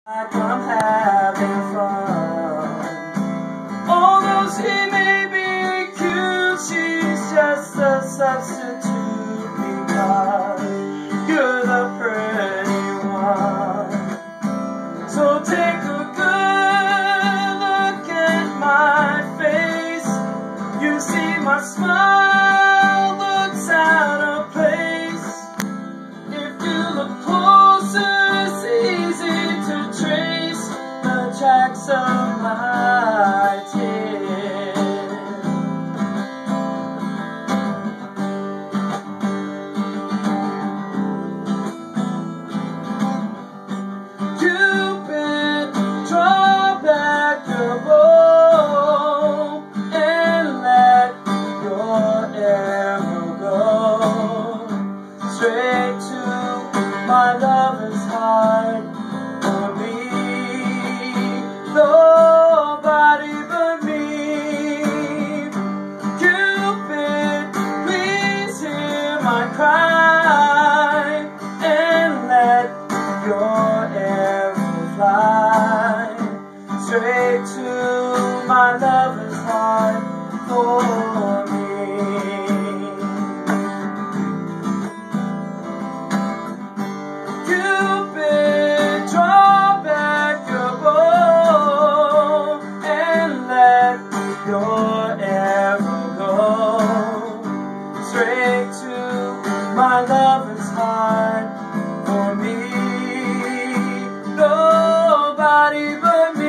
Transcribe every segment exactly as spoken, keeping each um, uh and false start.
Like I'm having fun. Although she may be cute, she's just a substitute because you're the pretty one. So take a good look at my face. You see my smile looks out of place. If you look closer, it's easy to trace the tracks of my tears. Cupid, draw back your bow and let your arrow go straight to my lover's heart. For me, nobody but me. Cupid, please hear my cry and let your arrow fly straight to my lover's heart. For me, Cupid, draw back your bow and let your arrow go straight to my lover's heart. For me, nobody but me.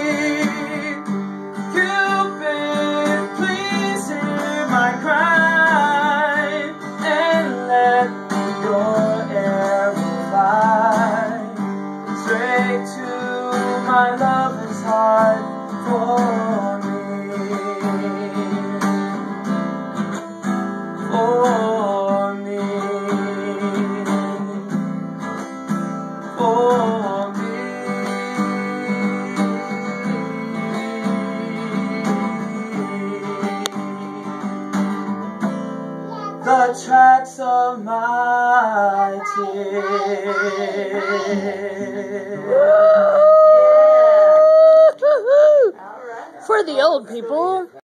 Cupid, please hear my cry and let your arrow fly straight to my lover's heart. For me, for me, for me. The tracks of my tears. For the old people.